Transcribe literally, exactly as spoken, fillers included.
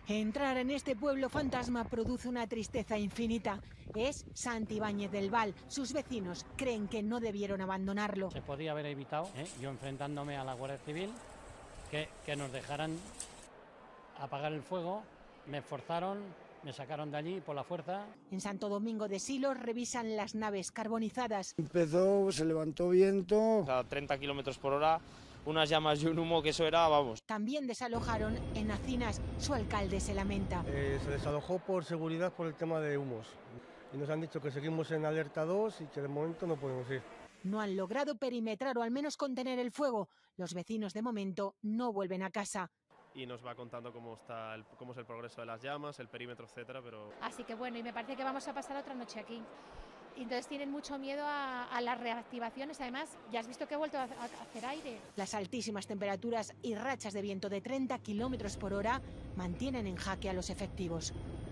Entrar en este pueblo fantasma produce una tristeza infinita. Es Santi Ibáñez del Val. Sus vecinos creen que no debieron abandonarlo. Se podía haber evitado, ¿eh? Yo enfrentándome a la Guardia Civil, que, que nos dejaran apagar el fuego. Me forzaron, me sacaron de allí por la fuerza. En Santo Domingo de Silos revisan las naves carbonizadas. Empezó, se levantó viento. A treinta kilómetros por hora, unas llamas y un humo que eso era, vamos. También desalojaron en Acinas. Su alcalde se lamenta. Eh, se desalojó por seguridad por el tema de humos. Y nos han dicho que seguimos en alerta dos y que de momento no podemos ir. No han logrado perimetrar o al menos contener el fuego. Los vecinos de momento no vuelven a casa. Y nos va contando cómo está el, cómo es el progreso de las llamas, el perímetro, etcétera, pero... Así que bueno, y me parece que vamos a pasar otra noche aquí. Entonces tienen mucho miedo a, a las reactivaciones. Además, ya has visto que he vuelto a, a hacer aire. Las altísimas temperaturas y rachas de viento de treinta kilómetros por hora mantienen en jaque a los efectivos.